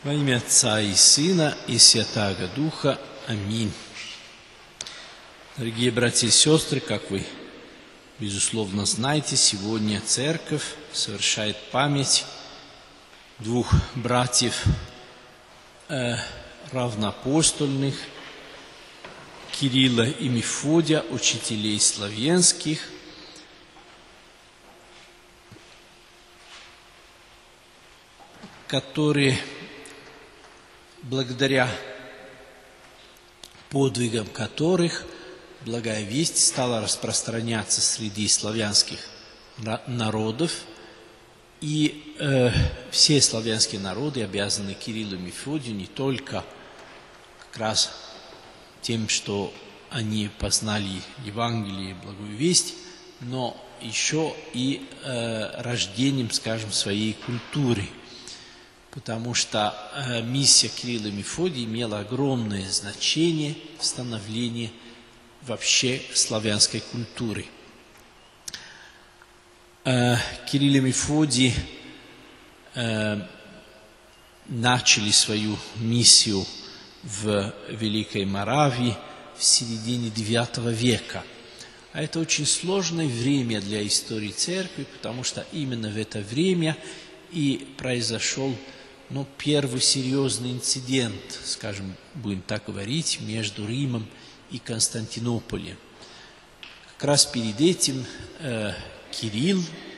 Во имя Отца и Сына и Святаго Духа. Аминь. Дорогие братья и сестры, как вы, безусловно, знаете, сегодня Церковь совершает память двух братьев равноапостольных, Кирилла и Мефодия, учителей славянских, которые благодаря подвигам которых благая весть стала распространяться среди славянских народов, и все славянские народы обязаны Кириллу и Мефодию не только как раз тем, что они познали Евангелие и благую весть, но еще и рождением, скажем, своей культуры. Потому что миссия Кирилла и Мефодия имела огромное значение в становлении вообще славянской культуры. Кирилл и Мефодий начали свою миссию в Великой Моравии в середине IX века. А это очень сложное время для истории церкви, потому что именно в это время и произошел первый серьезный инцидент, скажем, будем так говорить, между Римом и Константинополем. Как раз перед этим Кирилл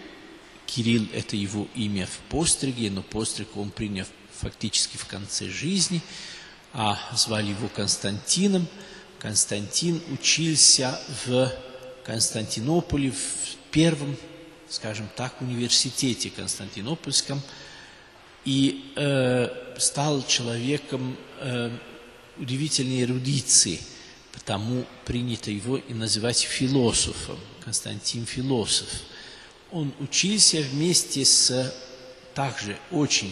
– это его имя в постриге, но постриг он принял фактически в конце жизни, а звали его Константином. Константин учился в Константинополе в первом, скажем так, университете Константинопольском, и стал человеком удивительной эрудиции, потому принято его и называть философом, Константин философ. Он учился вместе с также очень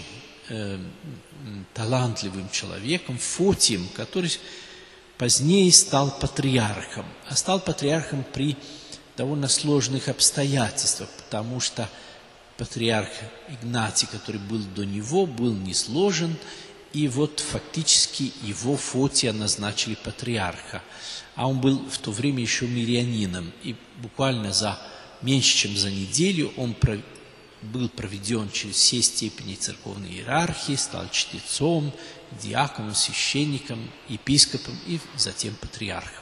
талантливым человеком Фотием, который позднее стал патриархом, а стал патриархом при довольно сложных обстоятельствах, потому что патриарх Игнатий, который был до него, был низложен, и вот фактически его Фотия назначили патриарха. А он был в то время еще мирянином, и буквально меньше чем за неделю он был проведен через все степени церковной иерархии, стал чтецом, диаконом, священником, епископом и затем патриархом.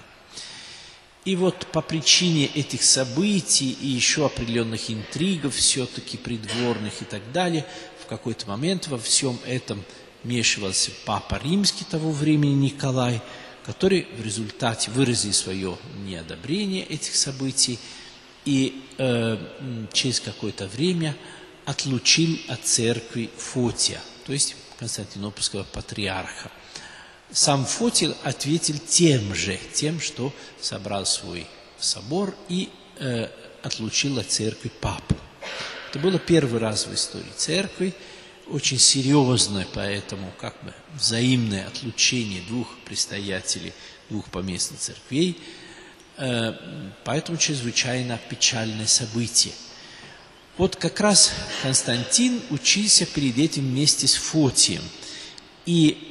И вот по причине этих событий и еще определенных интригов, все-таки придворных и так далее, в какой-то момент во всем этом вмешивался Папа Римский того времени Николай, который в результате выразил свое неодобрение этих событий и через какое-то время отлучил от церкви Фотия, то есть Константинопольского патриарха. Сам Фотий ответил тем, что собрал свой собор и отлучил от церкви папу. Это было первый раз в истории церкви, очень серьезное, поэтому взаимное отлучение двух предстоятелей двух поместных церквей, поэтому чрезвычайно печальное событие. Вот как раз Константин учился перед этим вместе с Фотием, и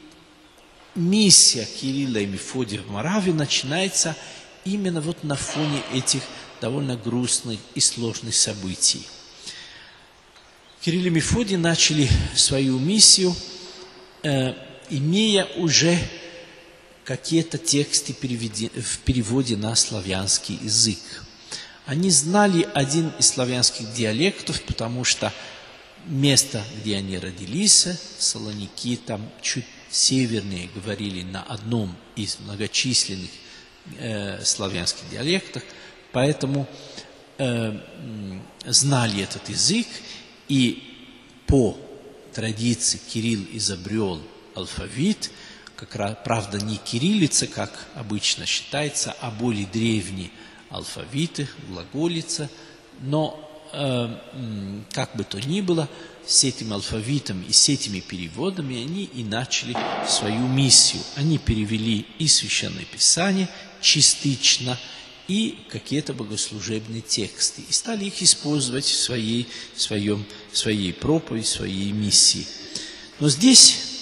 миссия Кирилла и Мефодия в Моравии начинается именно вот на фоне этих довольно грустных и сложных событий. Кирилл и Мефодий начали свою миссию, имея уже какие-то тексты в переводе на славянский язык. Они знали один из славянских диалектов, потому что место, где они родились, Салоники, там чуть севернее говорили на одном из многочисленных славянских диалектов, поэтому знали этот язык, и по традиции Кирилл изобрел алфавит, правда не кириллица, как обычно считается, а более древние алфавиты, глаголица, но как бы то ни было, с этим алфавитом и с этими переводами они и начали свою миссию. Они перевели и Священное Писание частично, и какие-то богослужебные тексты, и стали их использовать в своей проповеди, в своей миссии. Но здесь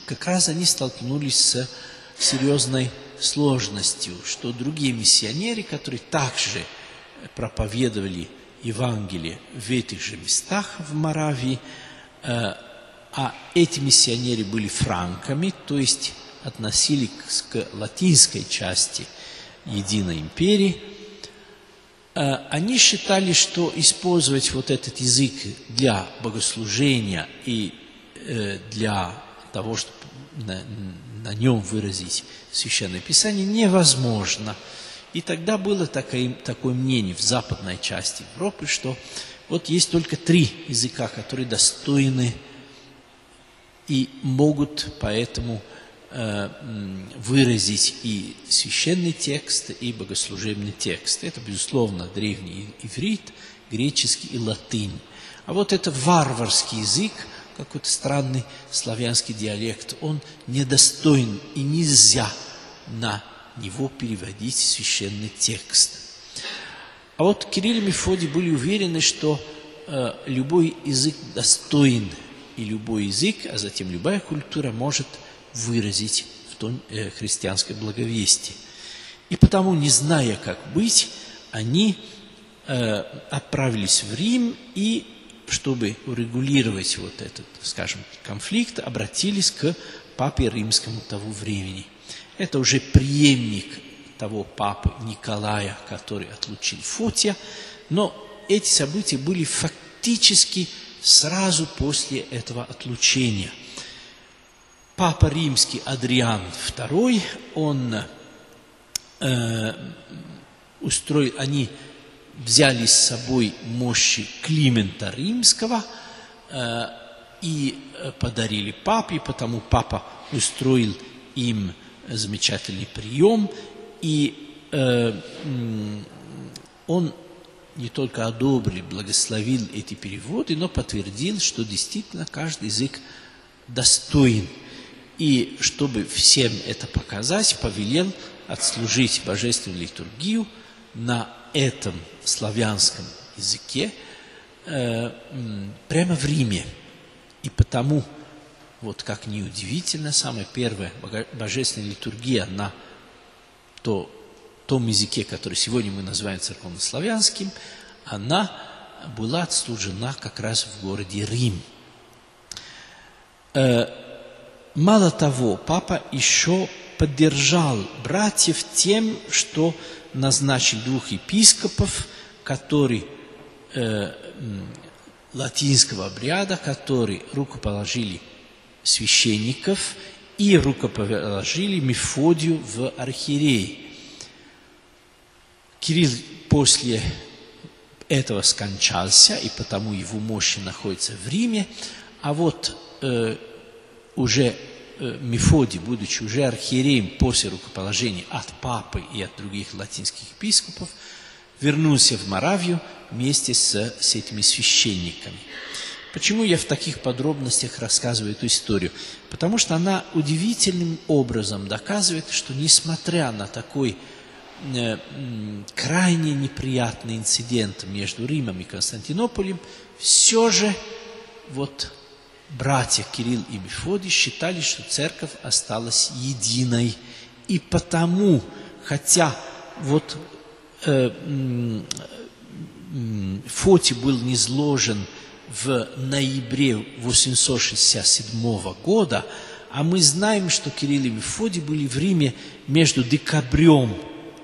как раз они столкнулись с серьезной сложностью, что другие миссионеры, которые также проповедовали Евангелие в этих же местах в Моравии, а эти миссионеры были франками, то есть относились к латинской части Единой империи, они считали, что использовать вот этот язык для богослужения и для того, чтобы на нем выразить Священное Писание, невозможно. И тогда было такое мнение в западной части Европы, что вот есть только 3 языка, которые достойны и могут поэтому выразить и священный текст, и богослужебный текст. Это, безусловно, древний иврит, греческий и латынь. А вот это варварский язык, какой-то странный славянский диалект, он недостоин, и нельзя на него переводить священный текст. А вот Кирилл и Мефодий были уверены, что любой язык достоин, и любой язык, а затем любая культура может выразить в том христианское благовестие. И потому, не зная, как быть, они отправились в Рим и, чтобы урегулировать вот этот, скажем, конфликт, обратились к папе римскому того времени. Это уже преемник того папы Николая, который отлучил Фотия, но эти события были фактически сразу после этого отлучения. Папа римский Адриан II, они взяли с собой мощи Климента Римского и подарили папе, потому папа устроил им замечательный прием, и он не только одобрил, благословил эти переводы, но подтвердил, что действительно каждый язык достоин. И чтобы всем это показать, повелел отслужить божественную литургию на этом славянском языке прямо в Риме. И потому, вот как ни удивительно, самая первая божественная литургия на том языке, который сегодня мы называем церковнославянским, она была отслужена как раз в городе Рим. Мало того, папа еще поддержал братьев тем, что назначил 2 епископов, которые латинского обряда, которые рукоположили священников и рукоположили Мефодию в архиереи. Кирилл после этого скончался, и потому его мощи находятся в Риме, а вот уже Мефодий, будучи уже архиереем после рукоположения от папы и от других латинских епископов, вернулся в Моравию вместе с этими священниками. Почему я в таких подробностях рассказываю эту историю? Потому что она удивительным образом доказывает, что несмотря на такой крайне неприятный инцидент между Римом и Константинополем, все же вот братья Кирилл и Мефодий считали, что церковь осталась единой. И потому, хотя вот Фотий был низложен в ноябре 867 года, а мы знаем, что Кирилл и Мефодий были в Риме между декабрем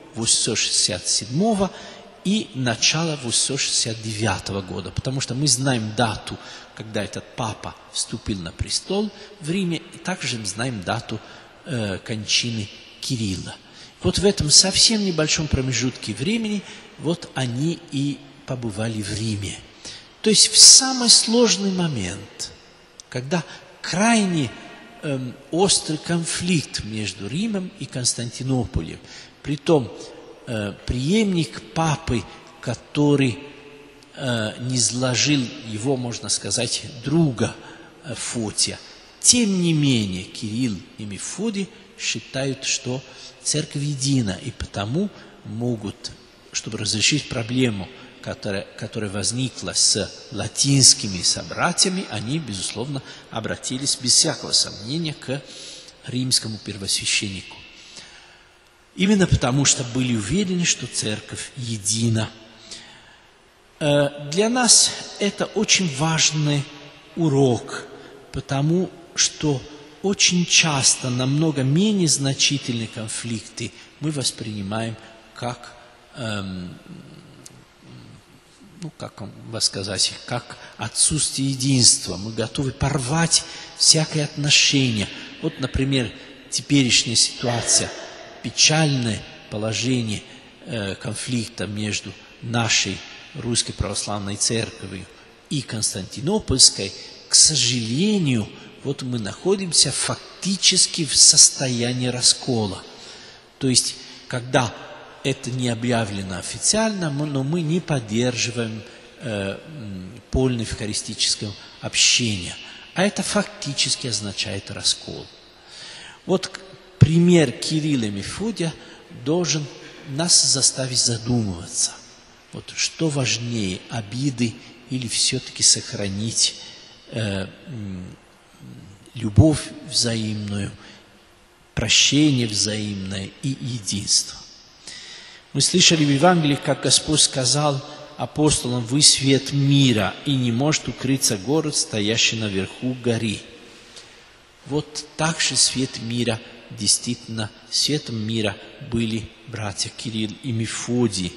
867 и начало 869 года, потому что мы знаем дату, когда этот папа вступил на престол в Риме, и также знаем дату кончины Кирилла. Вот в этом совсем небольшом промежутке времени вот они и побывали в Риме. То есть в самый сложный момент, когда крайне острый конфликт между Римом и Константинополем, притом преемник папы, который низложил его, можно сказать, друга Фотия. Тем не менее, Кирилл и Мефодий считают, что церковь едина, и потому могут, чтобы разрешить проблему которая возникла с латинскими собратьями, они, безусловно, обратились без всякого сомнения к римскому первосвященнику. Именно потому, что были уверены, что церковь едина. Для нас это очень важный урок, потому что очень часто намного менее значительные конфликты мы воспринимаем как, как вам сказать, как отсутствие единства. Мы готовы порвать всякое отношение. Вот, например, теперешняя ситуация, печальное положение конфликта между нашей Русской Православной Церковью и Константинопольской, к сожалению, вот мы находимся фактически в состоянии раскола. То есть, когда это не объявлено официально, но мы не поддерживаем полное евхаристическое общение. А это фактически означает раскол. Вот пример Кирилла и Мефодия должен нас заставить задумываться. Вот что важнее, обиды или все-таки сохранить любовь взаимную, прощение взаимное и единство. Мы слышали в Евангелии, как Господь сказал апостолам: «Вы свет мира, и не может укрыться город, стоящий наверху горы». Вот так же свет мира, действительно, светом мира были братья Кирилл и Мефодий.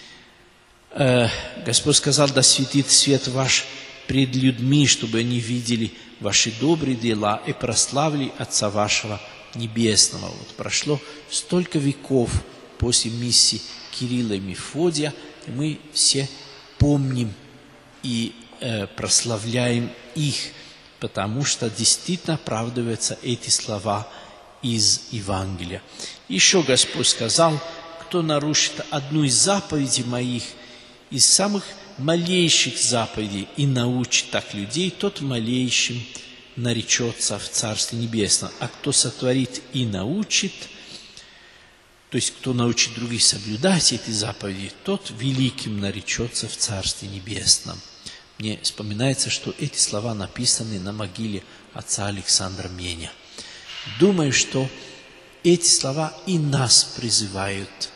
Господь сказал: «Да светит свет ваш пред людьми, чтобы они видели ваши добрые дела и прославили Отца вашего Небесного». Вот прошло столько веков после миссии Кирилла и Мефодия, и мы все помним и прославляем их, потому что действительно оправдываются эти слова из Евангелия. Еще Господь сказал: «Кто нарушит одну из заповедей моих, из самых малейших заповедей, и научит так людей, тот малейшим наречется в Царстве Небесном. А кто сотворит и научит, то есть кто научит других соблюдать эти заповеди, тот великим наречется в Царстве Небесном». Мне вспоминается, что эти слова написаны на могиле отца Александра Меня. Думаю, что эти слова и нас призывают.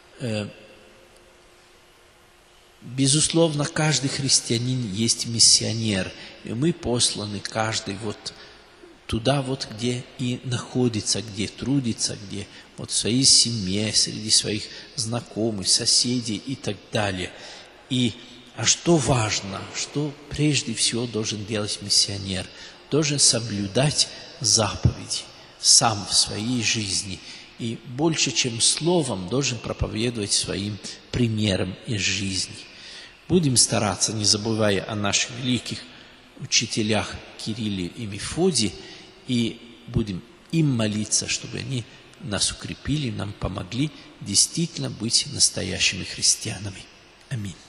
Безусловно, каждый христианин есть миссионер, и мы посланы каждый вот туда, вот где и находится, где трудится, где вот в своей семье, среди своих знакомых, соседей и так далее. А что важно, что прежде всего должен делать миссионер? Должен соблюдать заповеди сам в своей жизни. И больше, чем словом, должен проповедовать своим примером из жизни. Будем стараться, не забывая о наших великих учителях Кирилле и Мефодии, и будем им молиться, чтобы они нас укрепили, нам помогли действительно быть настоящими христианами. Аминь.